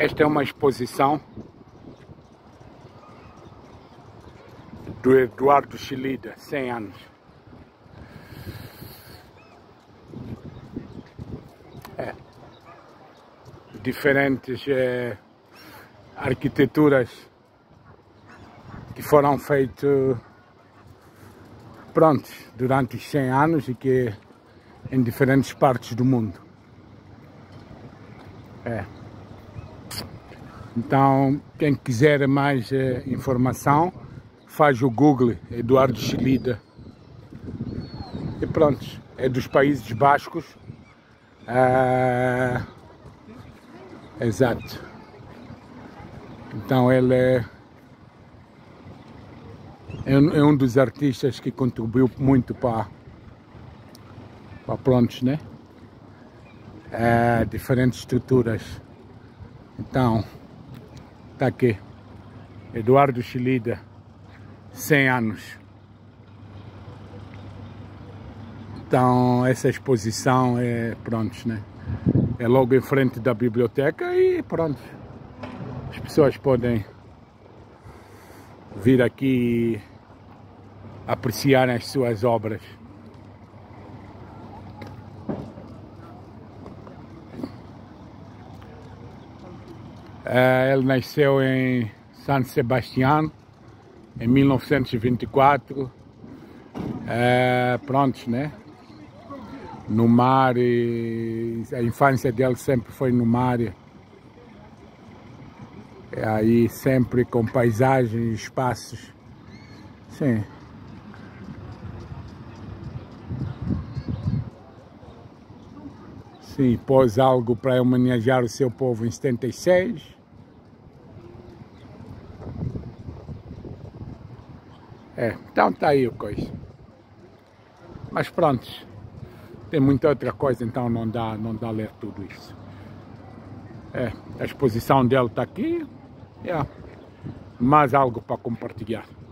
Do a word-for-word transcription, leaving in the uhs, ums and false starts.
Esta é uma exposição do Eduardo Chillida, cem anos. É. Diferentes é, arquiteturas que foram feitas, pronto, durante os cem anos e que em diferentes partes do mundo. É. Então, quem quiser mais eh, informação, faz o Google Eduardo Chillida. E pronto, é dos Países Bascos. Ah, exato. Então ele é, é, um, é um dos artistas que contribuiu muito para, para prontos, né? Ah, diferentes estruturas. Então, tá aqui, Eduardo Chillida, cem anos. Então, essa exposição é, pronto, né? É logo em frente da biblioteca e pronto. As pessoas podem vir aqui e apreciar as suas obras. Uh, ele nasceu em San Sebastián em mil novecentos e vinte e quatro. Uh, pronto, né? No mar, e a infância dele sempre foi no mar. E aí sempre com paisagens, espaços. Sim. Sim, pôs algo para homenagear o seu povo em setenta e seis. É, então tá aí o coisa. Mas pronto, tem muita outra coisa, então não dá, não dá a ler tudo isso. É, a exposição dele tá aqui. É, mais algo para compartilhar.